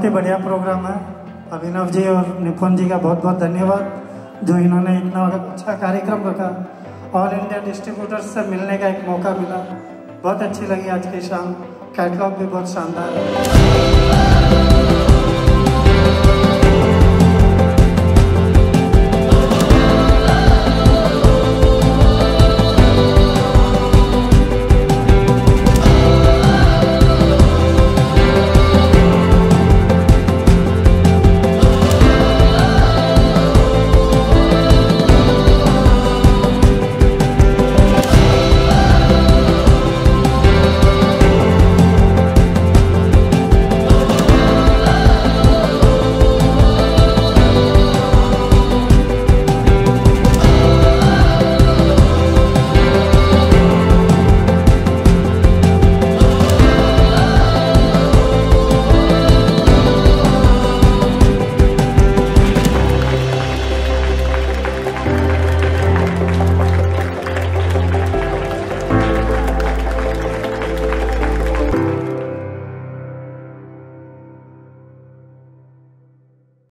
ही बढ़िया प्रोग्राम है। अभिनव जी और निपुण जी का बहुत बहुत धन्यवाद जो इन्होंने इतना अच्छा कार्यक्रम रखा। ऑल इंडिया डिस्ट्रीब्यूटर्स से मिलने का एक मौका मिला, बहुत अच्छी लगी आज की शाम। कैटलॉग भी बहुत शानदार है।